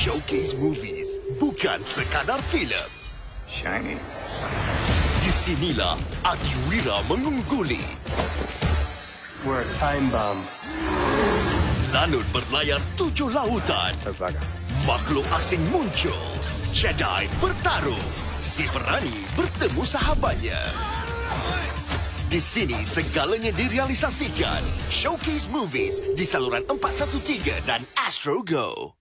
Showcase Movies bukan sekadar filem. Shiny. Di sinilah Adiwira mengungguli. We're a time bomb. Lanun berlayar 7 lautan. Terbaga. Makhluk asing muncul. Jedi bertarung. Si berani bertemu sahabatnya. Di sini segalanya direalisasikan. Showcase Movies di saluran 413 dan Astro Go.